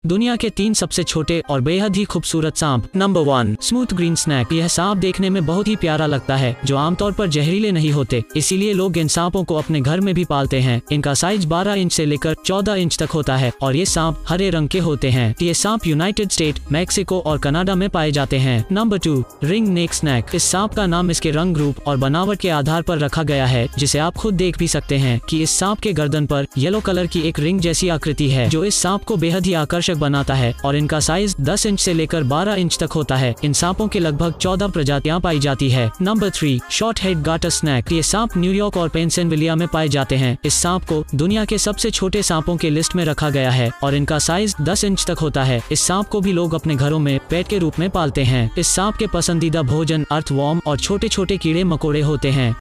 दुनिया के 3 सबसे छोटे और बेहद ही खूबसूरत सांप। Number 1, smooth green snake. यह सांप देखने में बहुत ही प्यारा लगता है, जो आमतौर पर जहरीले नहीं होते, इसीलिए लोग इन सांपों को अपने घर में भी पालते हैं। इनका साइज 12 इंच से लेकर 14 इंच तक होता है और ये सांप हरे रंग के होते हैं। ये सांप यूनाइटेड स्टेट, मैक्सिको और कनाडा में पाए जाते हैं। Number 2, ring neck snake. इस सांप का नाम इसके रंग रूप और बनावट के आधार पर रखा गया है, जिसे आप खुद देख भी सकते हैं कि इस सांप के गर्दन पर येलो कलर की एक रिंग जैसी आकृति है, जो इस सांप को बेहद ही आकर्षक बनाता है और इनका साइज 10 इंच से लेकर 12 इंच तक होता है। इन सांपों के लगभग 14 प्रजातियां पाई जाती है। Number 3, short head garter snake. ये सांप न्यूयॉर्क और पेंसिल्वेनिया में पाए जाते हैं। इस सांप को दुनिया के सबसे छोटे सांपों के लिस्ट में रखा गया है और इनका साइज 10 इंच तक होता है। इस सांप को भी लोग अपने घरों में पेट के रूप में पालते हैं। इस सांप के पसंदीदा भोजन अर्थवॉर्म और छोटे छोटे कीड़े मकोड़े होते हैं।